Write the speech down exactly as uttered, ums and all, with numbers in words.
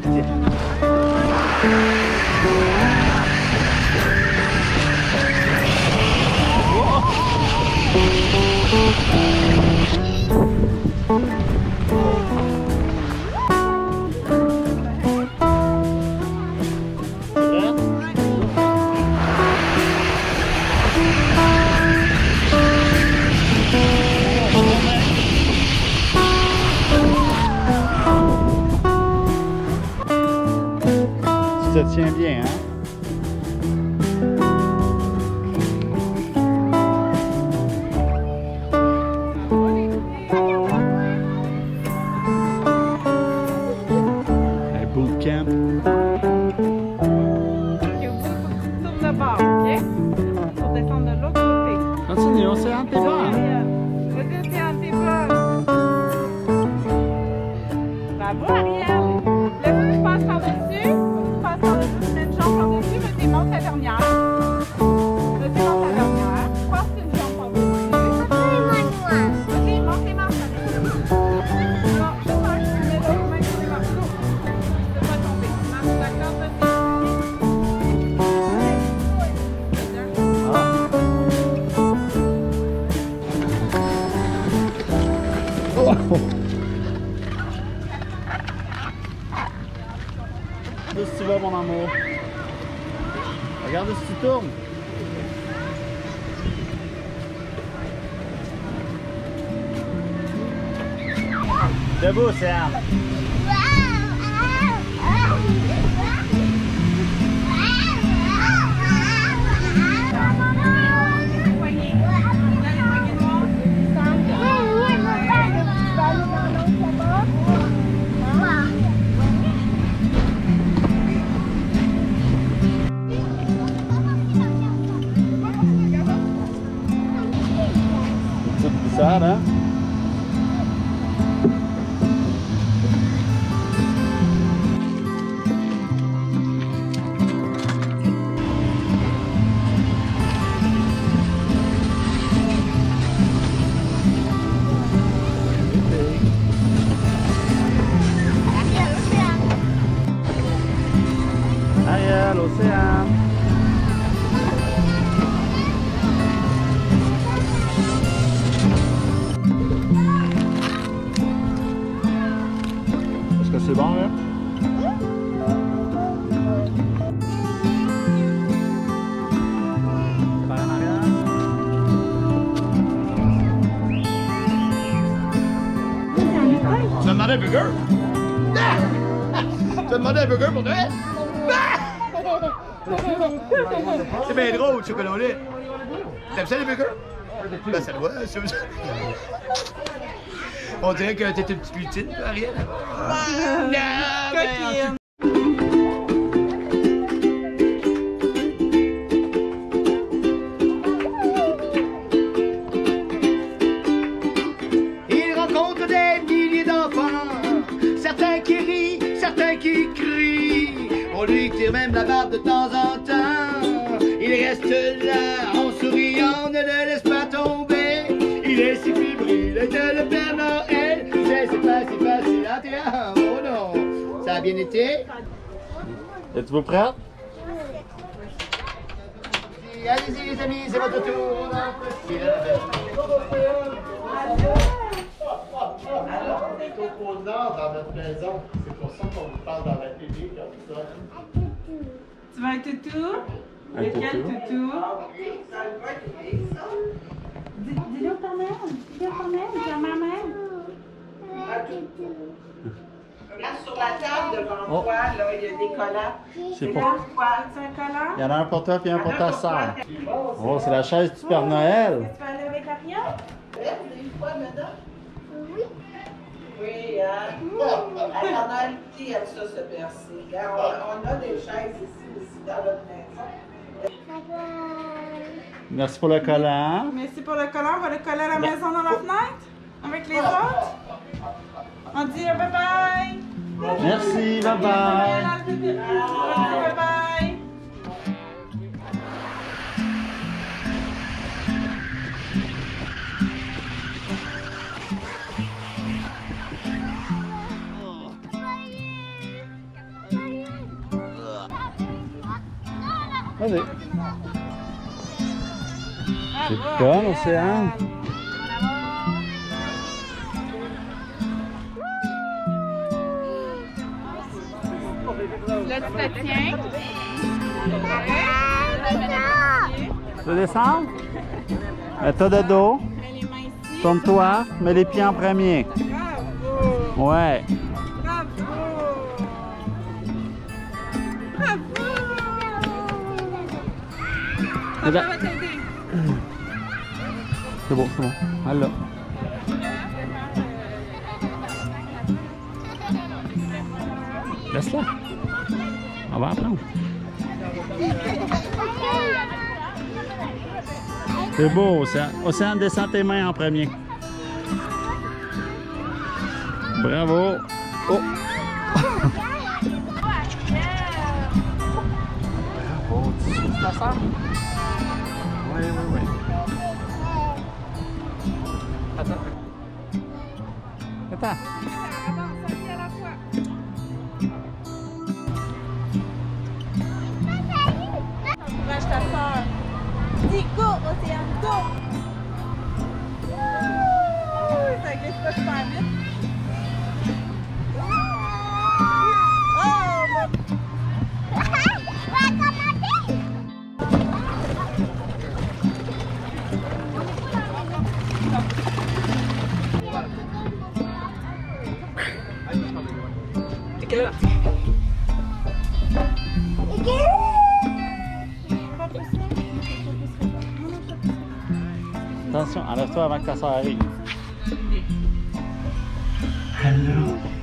Ça tient bien, hein? Un bootcamp. Tourne de bord, ok? Pour descendre de l'autre côté. Continue, on s'est entre tes bras. Vas-y, t'es entre tes bras. Bravo, Ariel. Là, faut que tu passes par-dessus. Faut que tu passes par-dessus. Tu mets une jambe par-dessus, mais tu montes la dernière. Là, tu montes la dernière. Passe une jambe par-dessus. Vas-y, monte tes marches. Non, je sens que tu mets l'autre main sur les marches. Non, tu ne peux pas tomber. Marche, d'accord, vas-y. Où est-ce que tu vas, mon amour? Regarde où tu tournes. Debout, Sam. Ça, hein? Ariel, l'océan. Est-ce que c'est bon, là? Par en arrière. Tu as demandé un burger? Tu as demandé un burger pour Noël? C'est bien drôle, chocolat au lait. T'aimes ça les burgers? Ben ça doit, ça. On dirait que t'es une petite lutine, Ariel. Non, Coquine. Il rencontre des milliers d'enfants, certains qui rient, certains qui crient. On lui tire même la barbe de temps en temps. Il reste là en souriant, ne le laisse pas tomber. Il est si fébrile que le Père Noël. C'est c'est pas si facile à dire. Oh non, ça a bien été. Êtes-vous prête? Allez-y les amis, c'est votre tour. Alors, on est au pôle Nord dans notre maison. C'est pour ça qu'on vous parle dans la télé comme ça. Tu veux un toutou? Un Lequel toutou? toutou? Dis- Dis-le au Père Noël. Dis-le au Père Noël. Dis à ma mère. Regarde sur la table devant Oh. toi, là, il y a des collants. C'est Regarde, pour... quoi? C'est un collant? Il y en a un pour toi et un pour ta soeur. Oh, c'est la chaise du Père Noël. Tu vas aller avec Ariel? Vous avez une fois, madame? Oui. Oui, hein? La Père Noël qui aime ça, se bercer. Regarde, on, on a des chaises ici aussi dans notre maison. Merci pour le collant. Merci pour le collant. On va le coller à la maison dans la fenêtre avec les autres. On dit bye bye. Merci, bye bye. On dit bye bye. Vas-y. C'est bonne, Océane. Là, tu te tiens. Tu veux descendre? Mets-toi de dos. Mets les mains ici. Tourne-toi. Mets les pieds en premier. Bravo. Ouais. Bravo. Bravo. Papa va t'aider. C'est bon, c'est bon. Allez là. Laisse-la. On va apprendre. C'est beau, Océane. Océane, descends tes mains en premier. Bravo. Oh. Bravo. Tu souffles ta soeur? Oui, oui, oui. Attends. Attends. Avance, un pied à la fois. Encourage ta soeur. Dis go, Océane, go! Ouh, ça glisse pas super vite. Oh! Attention, enlève-toi avant que ta soeur arrive. Hello.